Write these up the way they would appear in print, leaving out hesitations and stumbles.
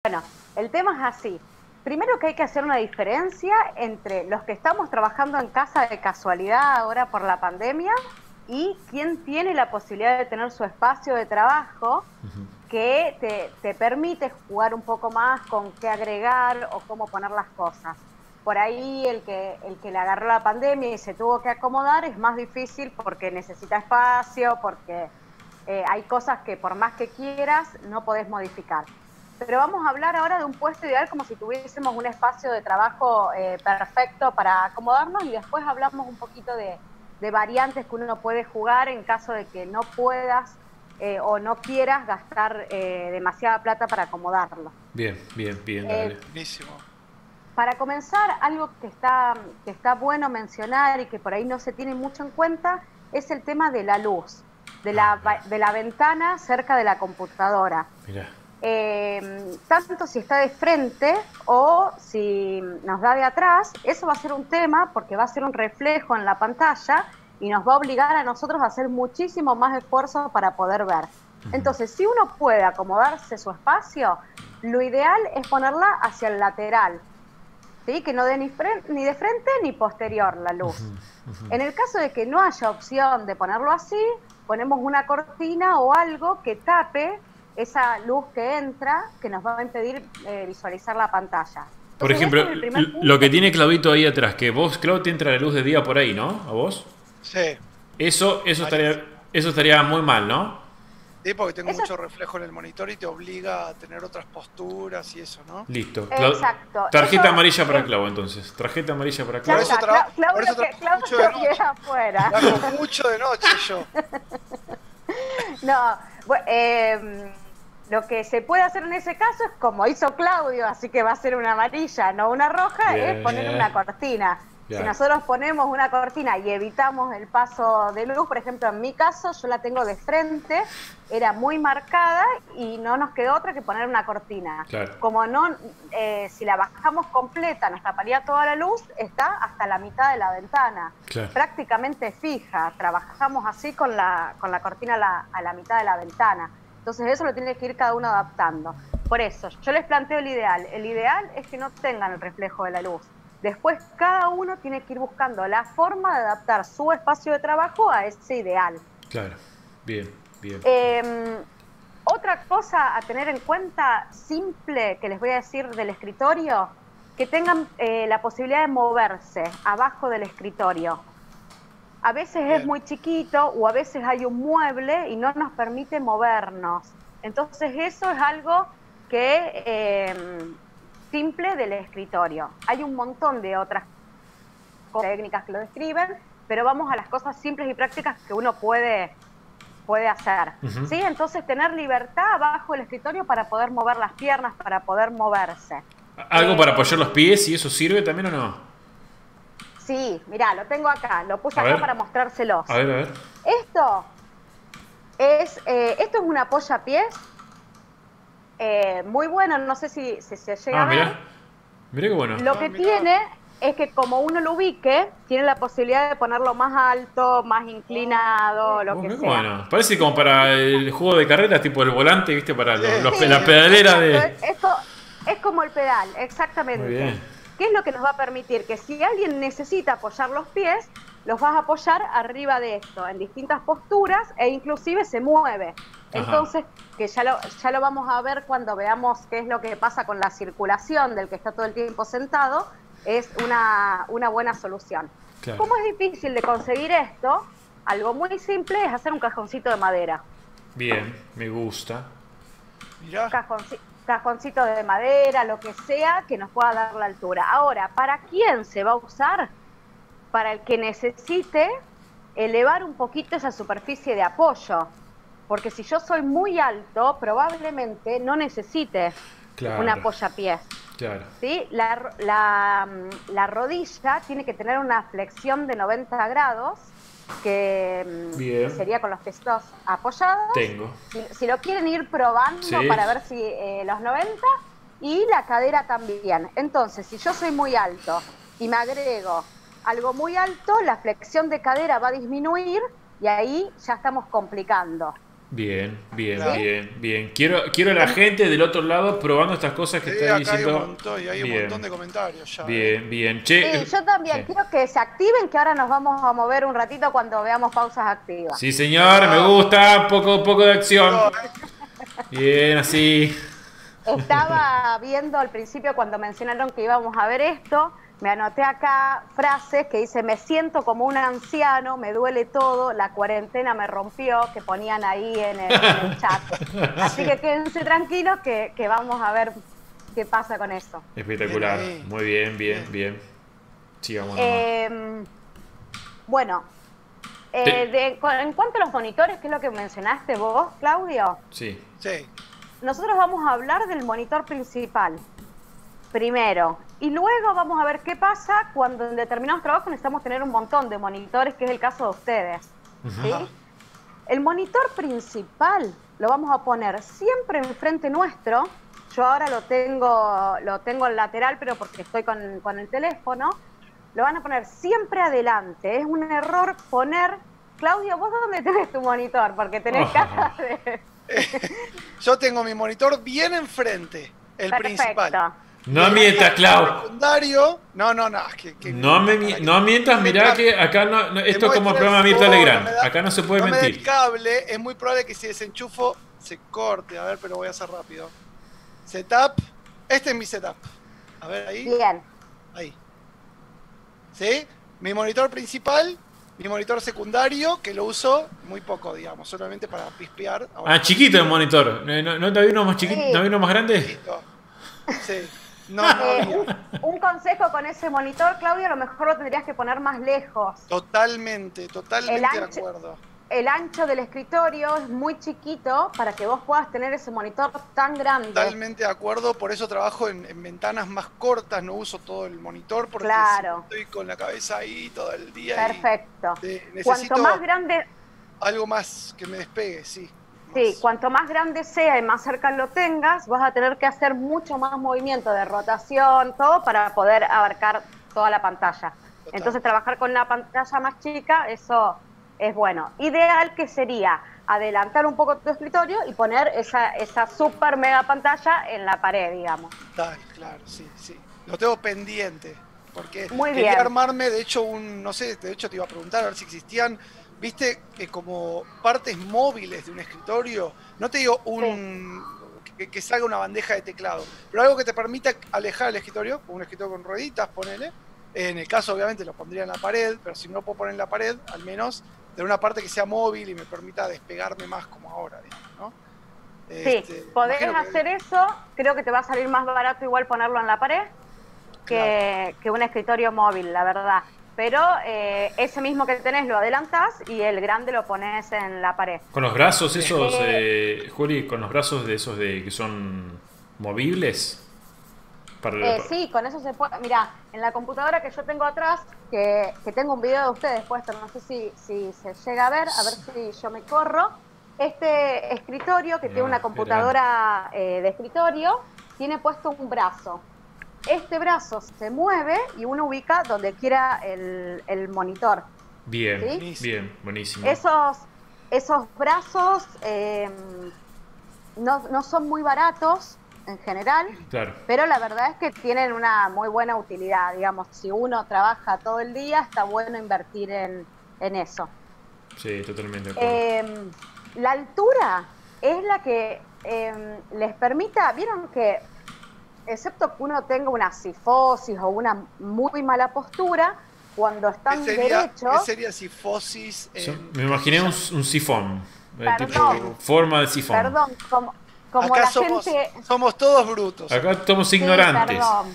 Bueno, el tema es así. Primero que hay que hacer una diferencia entre los que estamos trabajando en casa de casualidad ahora por la pandemia y quien tiene la posibilidad de tener su espacio de trabajo que te permite jugar un poco más con qué agregar o cómo poner las cosas. Por ahí el que le agarró la pandemia y se tuvo que acomodar es más difícil porque necesita espacio, porque hay cosas que por más que quieras no podés modificar. Pero vamos a hablar ahora de un puesto ideal como si tuviésemos un espacio de trabajo perfecto para acomodarnos y después hablamos un poquito de variantes que uno puede jugar en caso de que no puedas o no quieras gastar demasiada plata para acomodarlo. Bien, bien, bien, dale. Buenísimo. Para comenzar, algo que está bueno mencionar y que por ahí no se tiene mucho en cuenta es el tema de la luz, de la ventana cerca de la computadora. Mirá. Tanto si está de frente o si nos da de atrás, eso va a ser un tema porque va a ser un reflejo en la pantalla y nos va a obligar a nosotros a hacer muchísimo más esfuerzo para poder ver. Entonces, si uno puede acomodarse su espacio, lo ideal es ponerla hacia el lateral, ¿sí? Que no dé ni de frente ni posterior la luz. En el caso de que no haya opción de ponerlo así, ponemos una cortina o algo que tape esa luz que entra, que nos va a impedir visualizar la pantalla. Entonces, Por ejemplo, ese es el primer punto. lo que tiene Claudito ahí atrás, que vos, Claudio, te entra la luz de día por ahí, ¿no? ¿A vos? Sí. Eso estaría muy mal, ¿no? Sí, porque tengo Eso- mucho reflejo en el monitor y te obliga a tener otras posturas y eso, ¿no? Listo. Exacto. Tarjeta Eso- amarilla para Clau, entonces. Tarjeta amarilla para Ya Clau. Por eso está, por eso trabajo Claudio mucho de que noche. queda afuera. Trabajo mucho de noche yo. No, lo que se puede hacer en ese caso es como hizo Claudio, así que va a ser una amarilla, no una roja, Bien. es poner una cortina. Bien. Si nosotros ponemos una cortina y evitamos el paso de luz, por ejemplo, en mi caso, yo la tengo de frente, era muy marcada y no nos quedó otra que poner una cortina. Claro. Como no, si la bajamos completa, nos taparía toda la luz, está hasta la mitad de la ventana. Claro. Prácticamente fija, trabajamos así con la cortina a la mitad de la ventana. Entonces eso lo tiene que ir cada uno adaptando. Por eso, yo les planteo el ideal. El ideal es que no tengan el reflejo de la luz. Después cada uno tiene que ir buscando la forma de adaptar su espacio de trabajo a ese ideal. Claro. Bien, bien. Otra cosa a tener en cuenta, simple, que les voy a decir del escritorio, que tengan la posibilidad de moverse abajo del escritorio. A veces es muy chiquito o a veces hay un mueble y no nos permite movernos. Entonces eso es algo que simple del escritorio. Hay un montón de otras técnicas que lo describen, pero vamos a las cosas simples y prácticas que uno puede hacer. ¿Sí? Entonces tener libertad abajo del escritorio para poder mover las piernas, para poder moverse. ¿Algo para apoyar los pies y eso sirve también o no? Sí, mirá, lo tengo acá, lo puse A acá ver. para mostrárselos. A ver, a ver. Esto es un apoyapiés muy bueno, no sé si se llega a ver. Mirá. Mirá qué bueno. Lo que mirá. tiene es que como uno lo ubique, tiene la posibilidad de ponerlo más alto, más inclinado, lo que Mirá qué sea. bueno. Parece como para el juego de carreras, tipo el volante, ¿viste? Para Sí, la pedalera exacto, de... Esto es como el pedal, exactamente. Muy bien. ¿Qué es lo que nos va a permitir? Que si alguien necesita apoyar los pies, los vas a apoyar arriba de esto, en distintas posturas e inclusive se mueve. Entonces, que ya lo vamos a ver cuando veamos qué es lo que pasa con la circulación del que está todo el tiempo sentado, es una buena solución. Claro. ¿Cómo es difícil de conseguir esto? Algo muy simple es hacer un cajoncito de madera. Bien, me gusta. Mirá. Cajoncito de madera, lo que sea que nos pueda dar la altura. Ahora, ¿para quién se va a usar? Para el que necesite elevar un poquito esa superficie de apoyo. Porque si yo soy muy alto, probablemente no necesite Claro. un apoyapiés. Claro. ¿Sí? La rodilla tiene que tener una flexión de 90 grados, que Bien. sería con los piecitos apoyados. Tengo. Si lo quieren ir probando Sí. para ver si los 90, y la cadera también. Entonces, si yo soy muy alto y me agrego algo muy alto, la flexión de cadera va a disminuir y ahí ya estamos complicando. Bien, bien, Claro. bien, bien. Quiero a la gente del otro lado probando estas cosas que Sí, está acá hay un diciendo. montón, y hay un Bien, montón de comentarios ya. bien, bien. Che, Sí, yo también sí. quiero que se activen, que ahora nos vamos a mover un ratito cuando veamos pausas activas. Sí, Ahí señor, me va. gusta. Poco de acción. Yo, Bien, así. Estaba viendo al principio cuando mencionaron que íbamos a ver esto, me anoté acá frases que dice, me siento como un anciano, me duele todo, la cuarentena me rompió, que ponían ahí en el chat. Así Sí. que quédense tranquilos que vamos a ver qué pasa con eso. Bien Espectacular. ahí. Muy bien, bien, Bien. bien. Sigamos nomás. Eh, bueno, Te- en cuanto a los monitores, que es lo que mencionaste vos, Claudio, Sí. Sí. nosotros vamos a hablar del monitor principal primero y luego vamos a ver qué pasa cuando en determinados trabajos necesitamos tener un montón de monitores, que es el caso de ustedes. ¿Sí? Ajá. El monitor principal lo vamos a poner siempre enfrente nuestro. Yo ahora lo tengo al lateral, pero porque estoy con el teléfono. Lo van a poner siempre adelante. Es un error poner... Claudio, ¿vos dónde tenés tu monitor? Porque tenés cara de... Yo tengo mi monitor bien enfrente, el principal. Perfecto. No mientas, Clau. Secundario. No, No mientas, mirá que acá esto es como el programa Mirta Legrand. Acá no se puede no me da el mentir. cable, es muy probable que si desenchufo se corte. A ver, pero voy a hacer rápido. Setup. Este es mi setup. A ver, ahí. Bien. Ahí. ¿Sí? Mi monitor principal, mi monitor secundario, que lo uso muy poco, digamos, solamente para pispear. Ahora, Ah, chiquito el monitor. ¿No te había uno más chiquito? Sí. ¿No había uno más grande? poquito. Sí. No había. Un consejo con ese monitor, Claudio, a lo mejor lo tendrías que poner más lejos. Totalmente El de ancho- acuerdo. El ancho del escritorio es muy chiquito para que vos puedas tener ese monitor tan grande. Totalmente de acuerdo, por eso trabajo en ventanas más cortas, no uso todo el monitor porque Claro. si estoy con la cabeza ahí todo el día. Perfecto. Necesito Cuanto más grande, algo más que me despegue, sí. sí, Más. cuanto más grande sea y más cerca lo tengas, vas a tener que hacer mucho más movimiento de rotación, todo para poder abarcar toda la pantalla. Total. Entonces, trabajar con la pantalla más chica, eso es bueno. Ideal que sería adelantar un poco tu escritorio y poner esa super mega pantalla en la pared, digamos. Tal, claro, sí, sí. Lo tengo pendiente. Porque Muy quería bien. armarme, de hecho, no sé, de hecho te iba a preguntar a ver si existían, viste, como partes móviles de un escritorio. No te digo que salga una bandeja de teclado, pero algo que te permita alejar el escritorio, un escritorio con rueditas, ponele. En el caso, obviamente, lo pondría en la pared, pero si no puedo poner en la pared, al menos tener una parte que sea móvil y me permita despegarme más como ahora, digamos, ¿no? Sí, podés imagino que- hacer eso, creo que te va a salir más barato igual ponerlo en la pared que un escritorio móvil, la verdad. Pero ese mismo que tenés lo adelantás y el grande lo pones en la pared. Con los brazos esos, Juli, con los brazos de esos que son movibles. Sí, con eso se puede. Mirá, en la computadora que yo tengo atrás, que tengo un video de ustedes puesto, no sé si se llega a ver si yo me corro. Este escritorio, que tiene una computadora de escritorio, tiene puesto un brazo. Este brazo se mueve y uno ubica donde quiera el monitor. Bien, ¿Sí? bien, buenísimo. Esos brazos no son muy baratos en general, Claro. pero la verdad es que tienen una muy buena utilidad. Digamos, si uno trabaja todo el día, está bueno invertir en eso. Sí, totalmente de acuerdo. La altura es la que les permita, vieron que excepto que uno tenga una cifosis o una muy mala postura, cuando están ¿Qué derechos... sería cifosis? Me imaginé un sifón. Perdón. Tipo forma de sifón. Perdón, como Acá la somos, gente... somos todos brutos. Acá somos Sí, ignorantes. perdón.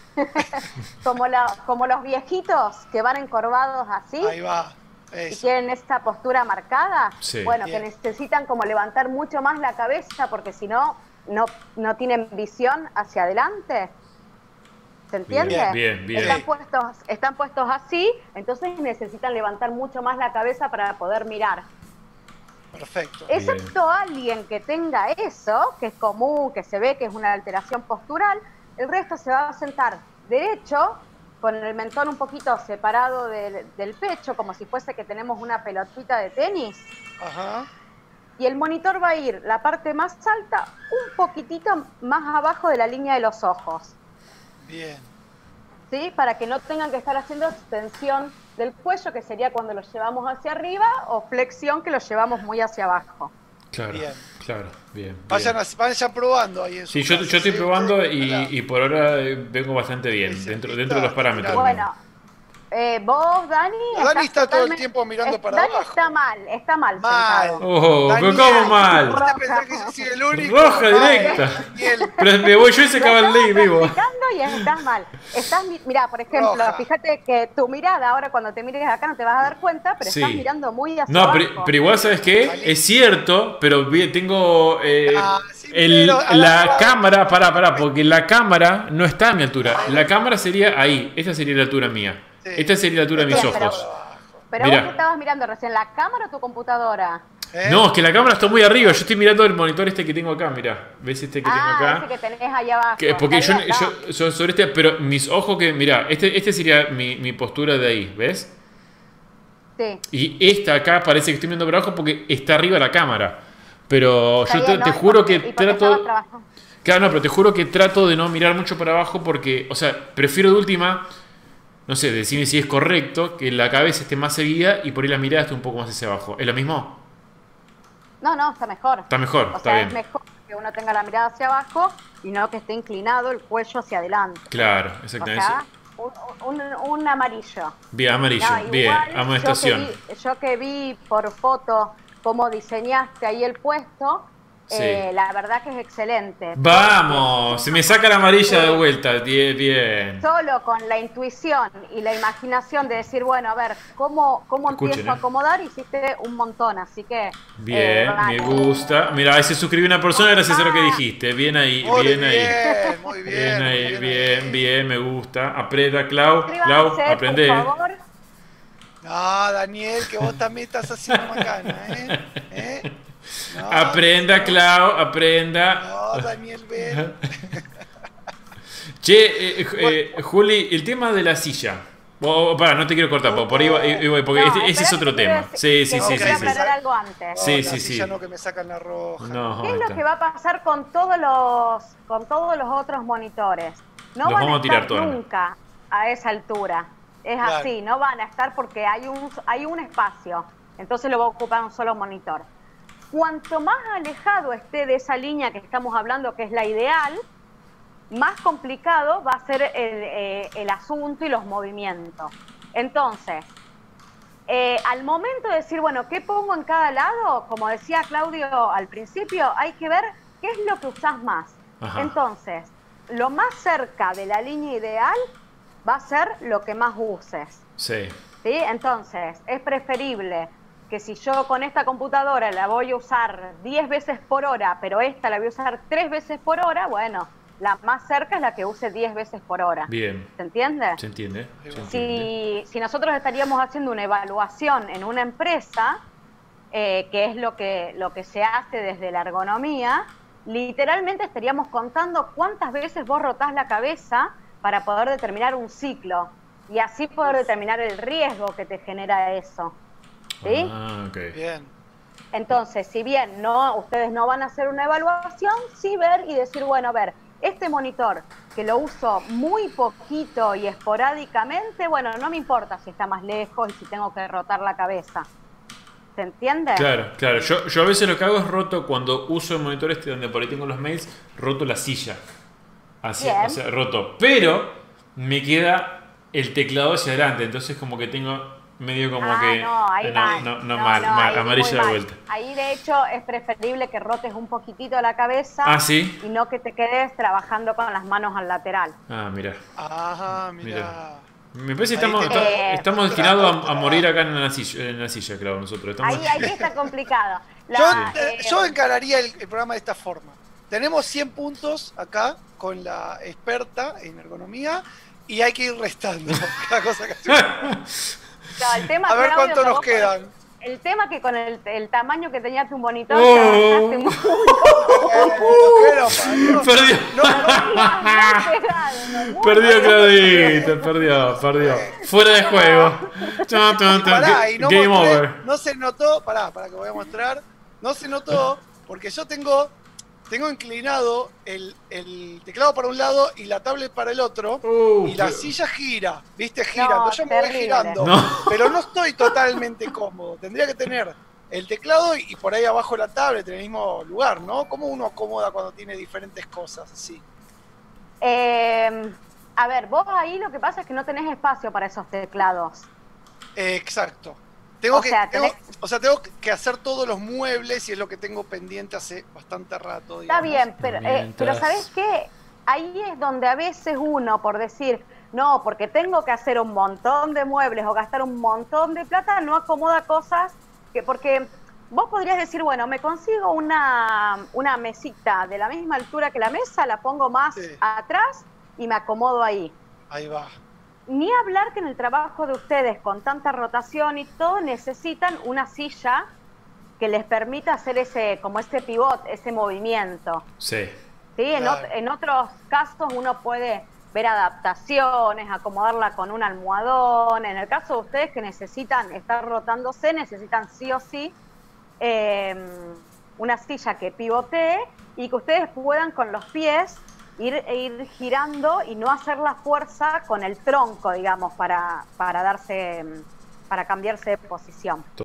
como los viejitos que van encorvados así Ahí va. y Eso. tienen esta postura marcada, Sí. bueno, Bien. que necesitan como levantar mucho más la cabeza porque si no tienen visión hacia adelante. ¿Se entiende? Bien, bien. Están puestos así, entonces necesitan levantar mucho más la cabeza para poder mirar. Perfecto. Excepto alguien que tenga eso, que es común, que se ve que es una alteración postural, el resto se va a sentar derecho, con el mentón un poquito separado del pecho, como si fuese que tenemos una pelotita de tenis. Ajá. y el monitor va a ir la parte más alta un poquitito más abajo de la línea de los ojos. Bien. ¿Sí? Para que no tengan que estar haciendo extensión del cuello, que sería cuando lo llevamos hacia arriba, o flexión, que lo llevamos muy hacia abajo. Claro, Bien. claro, bien. Vayan probando ahí en su Sí, yo casa, estoy probando y y por ahora vengo bastante bien, Sí, dentro está, de los parámetros. Bueno, vos, Dani... Dani está todo el tiempo mirando para Dani abajo. está mal Mal. sentado. Oh, pero Daniel, ¿cómo mal? ¿Vos te pensás que yo soy el único? Roja No, directa. Daniel. Pero me voy yo y se acaba el ley vivo. Practicando y estás mal. Mirá, por ejemplo, Roja. fíjate que tu mirada ahora cuando te mires acá no te vas a dar cuenta, pero Sí. estás mirando muy hacia No, abajo. pero igual, ¿sabes qué? Es cierto, pero tengo Sí, pero la cámara, pará, porque la cámara no está a mi altura. La cámara sería ahí, esta sería la altura mía. Sí. Esta sería la altura de mis Bien, pero- ojos. Pero Mirá. vos estabas mirando recién la cámara o tu computadora. No, es que la cámara está muy arriba. Yo estoy mirando el monitor este que tengo acá, mirá. ¿Ves este que tengo acá? Ese que tenés ahí abajo. Porque Está bien, no. yo sobre este, pero mis ojos que, mirá, este sería mi postura de ahí, ¿ves? Sí. Y esta acá parece que estoy mirando para abajo porque está arriba la cámara. Pero Está yo bien, te ¿no? juro Y que porque estabas trato... trabajando. Claro, no, pero te juro que trato de no mirar mucho para abajo porque, o sea, prefiero de última, no sé, decime si es correcto, que la cabeza esté más seguida y por ahí la mirada esté un poco más hacia abajo. ¿Es lo mismo? No, está mejor. Está mejor, O está sea, bien. es mejor que uno tenga la mirada hacia abajo y no que esté inclinado el cuello hacia adelante. Claro, O exactamente. sea, un amarillo. Bien, amarillo, No, bien, igual, amonestación. yo que vi por foto cómo diseñaste ahí el puesto, Sí. la verdad que es excelente. Vamos, se me saca la amarilla de vuelta, bien. Solo con la intuición y la imaginación de decir, bueno, a ver, ¿cómo Escuchen, empiezo a acomodar? Hiciste un montón, así que... Bien, vale. me gusta. Mira, ahí se suscribió una persona gracias a lo que dijiste. Bien ahí, Muy bien bien, ahí. muy bien. Bien ahí, muy bien, me gusta. Aprenda, Clau, Suscríbanse, aprende. por favor. No, Daniel, que vos también estás haciendo macana, ¿eh? No, Aprenda, Clau, aprenda. No, Daniel, ven. Che, Juli, el tema de la silla. Pará, no te quiero cortar, por ahí voy, porque No, ese es esperá otro que quiero tema. decir- Sí, que sí, quiero sí. aclarar algo antes. Sí, No, sí, la sí. silla no, que me sacan la roja. No, ¿Qué es lo está. que va a pasar con todos los otros monitores? No Los van a vamos a tirar estar todos. nunca a esa altura. Es Claro. así, no van a estar porque hay un espacio. Entonces lo va a ocupar un solo monitor. Cuanto más alejado esté de esa línea que estamos hablando, que es la ideal, más complicado va a ser el asunto y los movimientos. Entonces, al momento de decir, bueno, ¿qué pongo en cada lado? Como decía Claudio al principio, hay que ver qué es lo que usás más. Ajá. Entonces, lo más cerca de la línea ideal va a ser lo que más uses. Sí. ¿Sí? Entonces, es preferible que si yo con esta computadora la voy a usar 10 veces por hora, pero esta la voy a usar 3 veces por hora, bueno, la más cerca es la que use 10 veces por hora. Bien. ¿Se entiende? ¿Se entiende? ¿Se entiende? Si nosotros estaríamos haciendo una evaluación en una empresa, que es lo que se hace desde la ergonomía, literalmente estaríamos contando cuántas veces vos rotás la cabeza para poder determinar un ciclo y así poder determinar el riesgo que te genera eso. ¿Sí? Ah, ok. Bien. Entonces, si bien ustedes no van a hacer una evaluación, sí ver y decir, bueno, a ver, este monitor que lo uso muy poquito y esporádicamente, bueno, no me importa si está más lejos y si tengo que rotar la cabeza. ¿Se entiende? Claro. Yo a veces lo que hago es roto cuando uso el monitor este donde por ahí tengo los mails, roto la silla. Así, Bien. o sea, roto. Pero me queda el teclado hacia adelante, entonces como que tengo medio como que... No, ahí mal. mal, ahí amarilla muy de mal. vuelta. Ahí de hecho es preferible que rotes un poquitito la cabeza Ah, ¿sí? y no que te quedes trabajando con las manos al lateral. Ah, mira. Ajá, Mira. mira. Me parece que Ahí estamos tenés destinados otra. a morir acá en la silla, claro, nosotros. Estamos... Ahí está complicado. Yo encararía el programa de esta forma. Tenemos 100 puntos acá con la experta en ergonomía y hay que ir restando cada cosa que hacemos. Claro, el tema, A ver Claudio, cuánto que nos vos- quedan. El tema que con el tamaño que tenía tu monitor, Oh. te avanzaste muy Perdió. Perdió. Fuera de juego. Pará, y no Game mostré, over. no se notó, pará que voy a mostrar. no se notó porque yo tengo inclinado el teclado para un lado y la tablet para el otro, y la silla gira, ¿viste? Girando. No, Yo me voy girando, pero no estoy totalmente cómodo. Tendría que tener el teclado y por ahí abajo la tablet en el mismo lugar, ¿no? ¿Cómo uno acomoda cuando tiene diferentes cosas así? A ver, vos ahí lo que pasa es que no tenés espacio para esos teclados. Exacto. Tengo que hacer todos los muebles y es lo que tengo pendiente hace bastante rato. Digamos. Está bien, pero ¿sabés qué? Ahí es donde a veces uno, por decir, no, porque tengo que hacer un montón de muebles o gastar un montón de plata, no acomoda cosas porque vos podrías decir, bueno, me consigo una mesita de la misma altura que la mesa, la pongo más atrás y me acomodo ahí. Ahí va. Ni hablar que en el trabajo de ustedes, con tanta rotación y todo, necesitan una silla que les permita hacer ese pivot, ese movimiento. Sí. ¿Sí? Claro. En otros casos uno puede ver adaptaciones, acomodarla con un almohadón. En el caso de ustedes que necesitan estar rotándose, necesitan sí o sí una silla que pivotee y que ustedes puedan con los pies ir girando y no hacer la fuerza con el tronco, digamos, para cambiarse de posición.